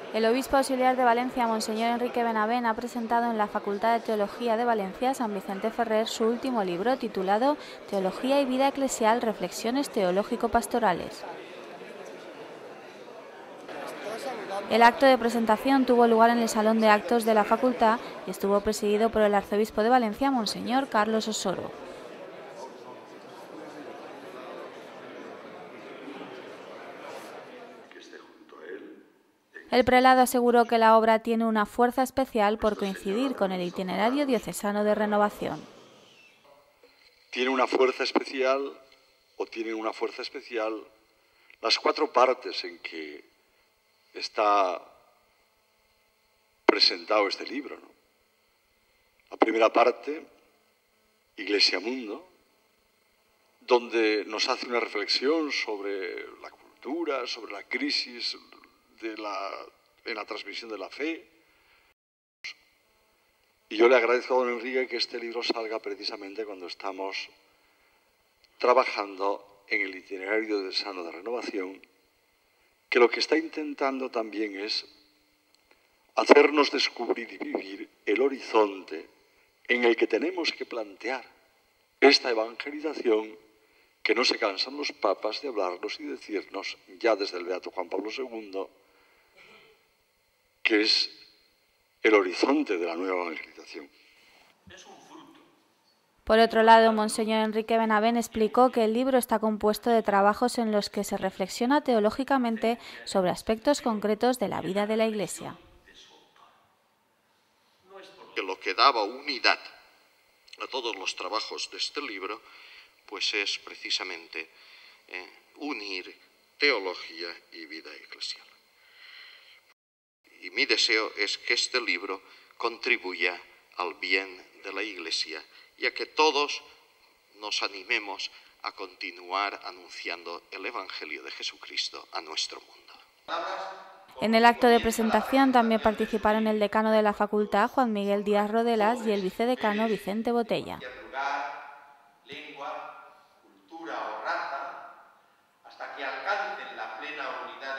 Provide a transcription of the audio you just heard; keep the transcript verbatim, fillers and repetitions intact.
El obispo auxiliar de Valencia, Monseñor Enrique Benavent, ha presentado en la Facultad de Teología de Valencia, San Vicente Ferrer, su último libro titulado Teología y vida eclesial, reflexiones teológico-pastorales. El acto de presentación tuvo lugar en el Salón de Actos de la Facultad y estuvo presidido por el arzobispo de Valencia, Monseñor Carlos Osoro. El prelado aseguró que la obra tiene una fuerza especial por coincidir con el itinerario diocesano de renovación. Tiene una fuerza especial, o tienen una fuerza especial, las cuatro partes en que está presentado este libro, ¿no? La primera parte, Iglesia Mundo, donde nos hace una reflexión sobre la cultura, sobre la crisis de la, en la transmisión de la fe. Y yo le agradezco a don Enrique que este libro salga precisamente cuando estamos trabajando en el itinerario de sano de renovación, que lo que está intentando también es hacernos descubrir y vivir el horizonte en el que tenemos que plantear esta evangelización que no se cansan los papas de hablarnos y decirnos, ya desde el Beato Juan Pablo segundo, que es el horizonte de la nueva evangelización. Por otro lado, Monseñor Enrique Benavent explicó que el libro está compuesto de trabajos en los que se reflexiona teológicamente sobre aspectos concretos de la vida de la Iglesia. Lo que daba unidad a todos los trabajos de este libro, pues es precisamente eh, unir teología y vida eclesial. Y mi deseo es que este libro contribuya al bien de la Iglesia y a que todos nos animemos a continuar anunciando el Evangelio de Jesucristo a nuestro mundo. En el acto de presentación también participaron el decano de la facultad, Juan Miguel Díaz Rodelas, y el vicedecano, Vicente Botella. Lengua, cultura o raza, hasta que alcancen la plena unidad